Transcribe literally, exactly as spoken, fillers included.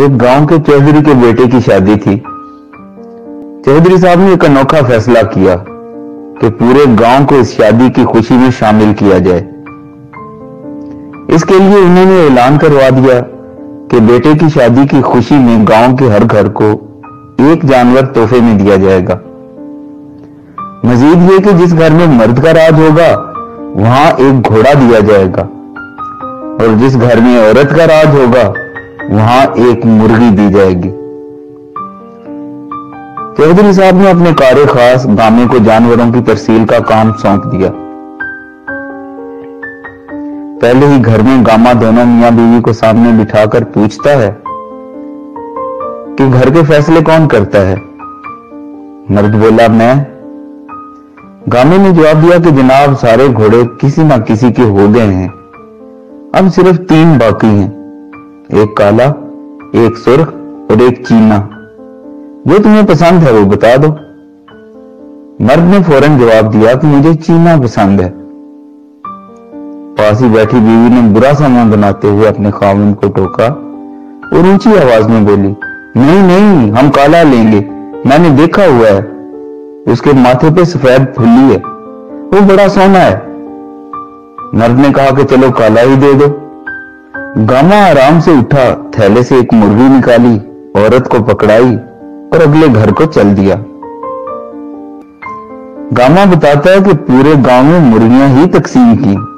एक गांव के चौधरी के बेटे की शादी थी। चौधरी साहब ने एक अनोखा फैसला किया कि पूरे गांव को इस शादी की खुशी में शामिल किया जाए। इसके लिए उन्होंने ऐलान करवा दिया कि बेटे की शादी की खुशी में गांव के हर घर को एक जानवर तोहफे में दिया जाएगा। मजीद ये कि जिस घर में मर्द का राज होगा वहां एक घोड़ा दिया जाएगा और जिस घर में औरत का राज होगा वहां एक मुर्गी दी जाएगी। चौधरी साहब ने अपने कारे खास गामे को जानवरों की तरसील का काम सौंप दिया। पहले ही घर में गामा दोनों मियां बीवी को सामने बिठाकर पूछता है कि घर के फैसले कौन करता है। मर्द बोला, मैं। गामे ने जवाब दिया कि जनाब, सारे घोड़े किसी ना किसी के हो गए हैं, अब सिर्फ तीन बाकी हैं, एक काला, एक सुर्ख और एक चीना। जो तुम्हें पसंद है वो बता दो। मर्द ने फौरन जवाब दिया कि मुझे चीना पसंद है। पास ही बैठी बीवी ने बुरा सा मुंह बनाते हुए अपने खाविंद को टोका और ऊंची आवाज में बोली, नहीं नहीं, हम काला लेंगे, मैंने देखा हुआ है, उसके माथे पे सफेद फुल्ली है, वो बड़ा सोना है। मर्द ने कहा कि चलो काला ही दे दो। गामा आराम से उठा, थैले से एक मुर्गी निकाली, औरत को पकड़ाई और अगले घर को चल दिया। गामा बताता है कि पूरे गांव में मुर्गियां ही तकसीम की।